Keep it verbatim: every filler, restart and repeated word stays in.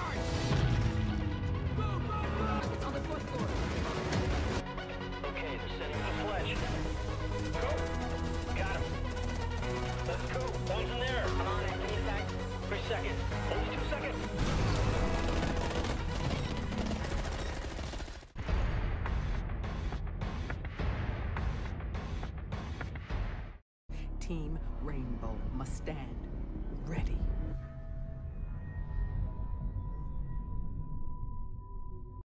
On the fourth floor. Okay, they're setting up a flash. Go! Got him. Let's go. One's in there. I'm on it. Give me a sec. Three seconds. Only two seconds. Team Rainbow must stand ready.